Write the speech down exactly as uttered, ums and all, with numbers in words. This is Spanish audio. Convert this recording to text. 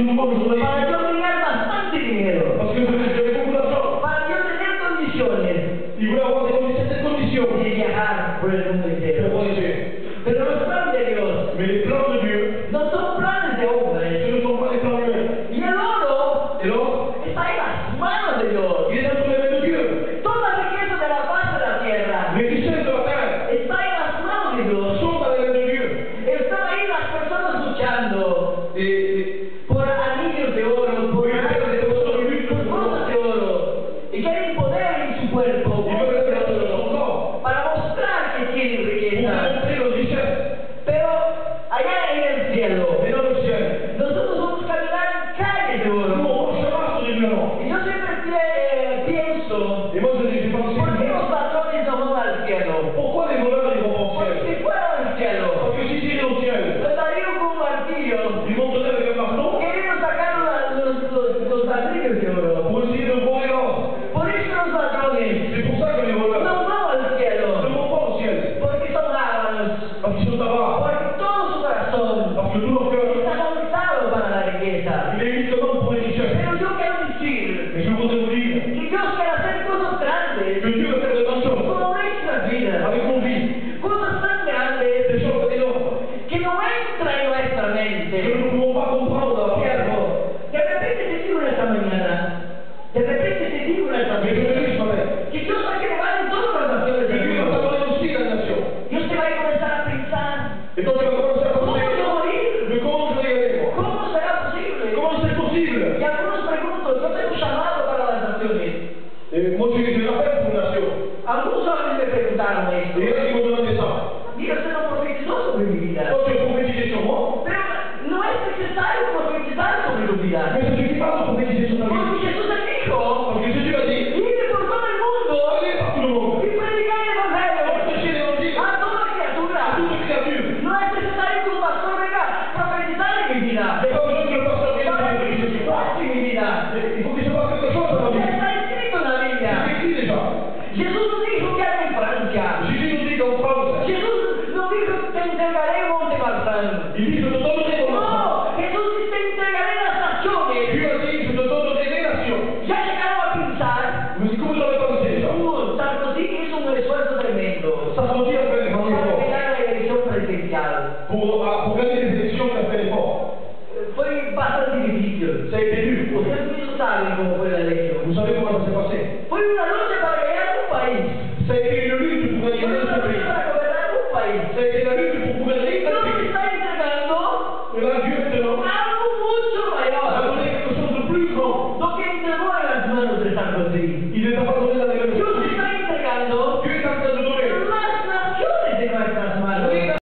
para yo ganar bastante dinero, Parce que vous avez beaucoup d'argent. para yo tener condiciones Ils voulaient avoir des certaines conditions de viajar por el mundo pour entero. voyager. Pero los planes de Dios Mais les plans de Dieu, no son planes de hombres. ce ne sont pas les plans humains. Y el oro Et l'or, está en las manos de Dios. il est entre les mains de Dieu. Toda la riqueza de la paz de la tierra Les richesses de la terre está en las manos de Dios. sont dans les mains de Dieu. Están ahí las personas luchando Et, et por anillos de oro, por, por cosas de oro. Y quieren poder en su cuerpo ils veulent le mettre dans son corps para mostrar que tienen pour riqueza. montrer leurs richesses. Pero allá en el cielo, Mais dans le ciel, nosotros vamos a caminar en calles de oro.